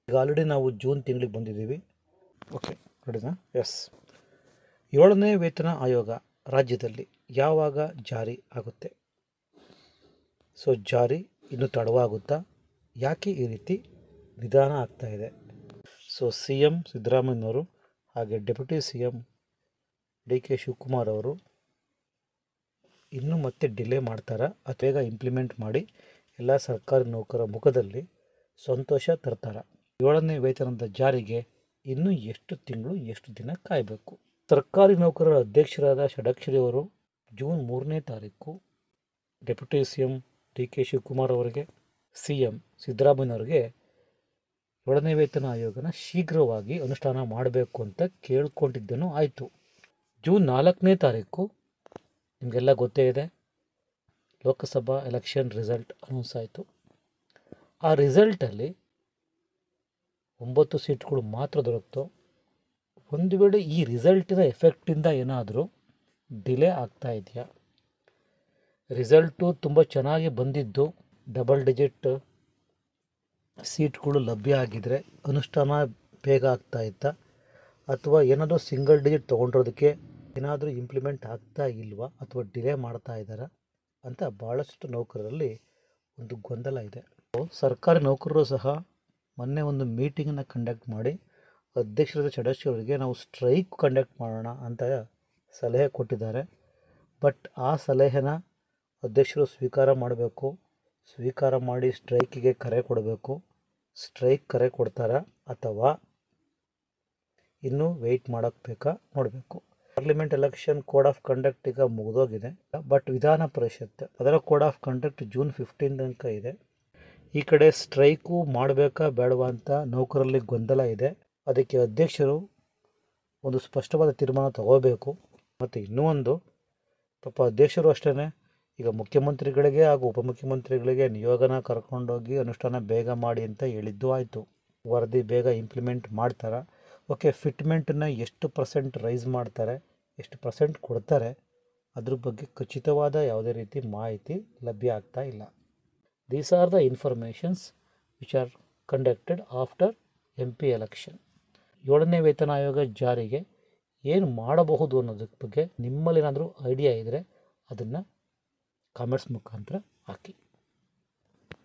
ಈಗ ಆಲ್ರೆಡಿ ನಾವು ಜೂನ್ ತಿಂಗಳಿಗೆ ಬಂದಿದ್ದೀವಿ. ಓಕೆ, ನೋಡಿನಾ? ಎಸ್. 7ನೇ ವೇತನ ಆಯೋಗ ರಾಜ್ಯದಲ್ಲಿ ಯಾವಾಗ ಜಾರಿ ಆಗುತ್ತೆ? ಸೊ ಜಾರಿ ಇನ್ನೂ ತಡವಾಗುತ್ತಾ? ಯಾಕೆ ಈ ರೀತಿ ನಿಧಾನ ಆಗ್ತಾ ಇದೆ? ಸೊ ಸಿ ಎಂ ಸಿದ್ದರಾಮಯ್ಯನವರು ಹಾಗೆ deputy C M D K Shivakumar ಅವರು ಇನ್ನೂ ಮತ್ತೆ ಡಿಲೇ ಮಾಡ್ತಾರಾ ಅಥವಾ ಬೇಗ ಇಂಪ್ಲಿಮೆಂಟ್ ಮಾಡಿ ಎಲ್ಲ ಸರ್ಕಾರಿ ನೌಕರರ ಮುಖದಲ್ಲಿ ಸಂತೋಷ ತರ್ತಾರ? 7ನೇ ವೇತನದ ಜಾರಿಗೆ ಇನ್ನೂ ಎಷ್ಟು ತಿಂಗಳು ಎಷ್ಟು ದಿನ ಕಾಯಬೇಕು? ಸರ್ಕಾರಿ ನೌಕರರ ಅಧ್ಯಕ್ಷರಾದ ಷಡಕ್ಷರಿ ಅವರು ಜೂನ್ 3ನೇ ತಾರೀಕು deputy C M D K Shivakumar ಅವರಿಗೆ, ಸಿ ಎಂ ಸಿದ್ದರಾಮಯ್ಯನವರಿಗೆ 7ನೇ ವೇತನ ಆಯೋಗನ ಶೀಘ್ರವಾಗಿ ಅನುಷ್ಠಾನ ಮಾಡಬೇಕು ಅಂತ ಕೇಳ್ಕೊಂಡಿದ್ದೇನೋ ಆಯಿತು. ಜೂನ್ 4ನೇ ತಾರೀಕು ನಿಮಗೆಲ್ಲ ಗೊತ್ತೇ ಇದೆ, ಲೋಕಸಭಾ ಎಲೆಕ್ಷನ್ ರಿಸಲ್ಟ್ ಅನೌನ್ಸ್ ಆಯಿತು. ಆ ರಿಸಲ್ಟಲ್ಲಿ 9 ಸೀಟ್ಗಳು ಮಾತ್ರ ದೊರಕ್ತು. ಒಂದು ವೇಳೆ ಈ ರಿಸಲ್ಟಿನ ಎಫೆಕ್ಟಿಂದ ಏನಾದರೂ ಡಿಲೇ ಆಗ್ತಾ ಇದೆಯಾ? ರಿಸಲ್ಟು ತುಂಬ ಚೆನ್ನಾಗಿ ಬಂದಿದ್ದು, ಡಬಲ್ ಡಿಜಿಟ್ ಸೀಟ್ಗಳು ಲಭ್ಯ ಆಗಿದ್ದರೆ ಅನುಷ್ಠಾನ ಬೇಗ ಆಗ್ತಾ ಇತ್ತಾ, ಅಥವಾ ಏನಾದರೂ ಸಿಂಗಲ್ ಡಿಜಿಟ್ ತೊಗೊಂಡಿರೋದಕ್ಕೆ ಏನಾದರೂ ಇಂಪ್ಲಿಮೆಂಟ್ ಆಗ್ತಾ ಇಲ್ವಾ, ಅಥವಾ ಡಿಲೇ ಮಾಡ್ತಾ ಇದ್ದಾರಾ ಅಂತ ಭಾಳಷ್ಟು ನೌಕರರಲ್ಲಿ ಒಂದು ಗೊಂದಲ ಇದೆ. ಸರ್ಕಾರಿ ನೌಕರರು ಸಹ ಮೊನ್ನೆ ಒಂದು ಮೀಟಿಂಗನ್ನು ಕಂಡಕ್ಟ್ ಮಾಡಿ ಅಧ್ಯಕ್ಷರಾದ ಷಡಕ್ಷರಿ ಅವರಿಗೆ ನಾವು ಸ್ಟ್ರೈಕ್ ಕಂಡಕ್ಟ್ ಮಾಡೋಣ ಅಂತ ಸಲಹೆ ಕೊಟ್ಟಿದ್ದಾರೆ. ಬಟ್ ಆ ಸಲಹೆನ ಅಧ್ಯಕ್ಷರು ಸ್ವೀಕಾರ ಮಾಡಬೇಕು. ಸ್ವೀಕಾರ ಮಾಡಿ ಸ್ಟ್ರೈಕಿಗೆ ಕರೆ ಕೊಡಬೇಕು. ಸ್ಟ್ರೈಕ್ ಕರೆ ಕೊಡ್ತಾರಾ ಅಥವಾ ಇನ್ನೂ ವೆಯ್ಟ್ ಮಾಡೋಕ್ಕೆ ಬೇಕಾ ನೋಡಬೇಕು. Parliament election code of conduct ಈಗ ಮುಗಿದೋಗಿದೆ. ಬಟ್ ವಿಧಾನ ಪರಿಷತ್ ಅದರ ಕೋಡ್ ಆಫ್ ಕಂಡಕ್ಟ್ ಜೂನ್ 15 ತನಕ ಇದೆ. ಈ ಕಡೆ ಸ್ಟ್ರೈಕು ಮಾಡಬೇಕಾ ಬೇಡವಾ ಅಂತ ನೌಕರಲ್ಲಿ ಗೊಂದಲ ಇದೆ. ಅದಕ್ಕೆ ಅಧ್ಯಕ್ಷರು ಒಂದು ಸ್ಪಷ್ಟವಾದ ತೀರ್ಮಾನ ತಗೋಬೇಕು. ಮತ್ತು ಇನ್ನೂ ಒಂದು, ಪಾಪ ಅಧ್ಯಕ್ಷರು ಅಷ್ಟೇ ಈಗ ಮುಖ್ಯಮಂತ್ರಿಗಳಿಗೆ ಹಾಗೂ ಉಪಮುಖ್ಯಮಂತ್ರಿಗಳಿಗೆ ನಿಯೋಗನ ಕರ್ಕೊಂಡೋಗಿ ಅನುಷ್ಠಾನ ಬೇಗ ಮಾಡಿ ಅಂತ ಹೇಳಿದ್ದು ಆಯಿತು. ವರದಿ ಬೇಗ ಇಂಪ್ಲಿಮೆಂಟ್ ಮಾಡ್ತಾರೆ. ಓಕೆ, ಫಿಟ್ಮೆಂಟನ್ನು ಎಷ್ಟು % ರೈಸ್ ಮಾಡ್ತಾರೆ, ಎಷ್ಟು % ಕೊಡ್ತಾರೆ, ಅದ್ರ ಬಗ್ಗೆ ಖಚಿತವಾದ ಯಾವುದೇ ರೀತಿ ಮಾಹಿತಿ ಲಭ್ಯ ಆಗ್ತಾ ಇಲ್ಲ. These are the informations which are conducted after MP election. 7ನೇ ವೇತನ ಆಯೋಗ ಜಾರಿಗೆ ಏನು ಮಾಡಬಹುದು ಅನ್ನೋದಕ್ಕೆ ಬಗ್ಗೆ ನಿಮ್ಮಲ್ಲೇನಾದರೂ ಐಡಿಯಾ ಇದ್ದರೆ ಅದನ್ನು ಕಾಮೆಂಟ್ಸ್ ಮುಖಾಂತರ ಹಾಕಿ.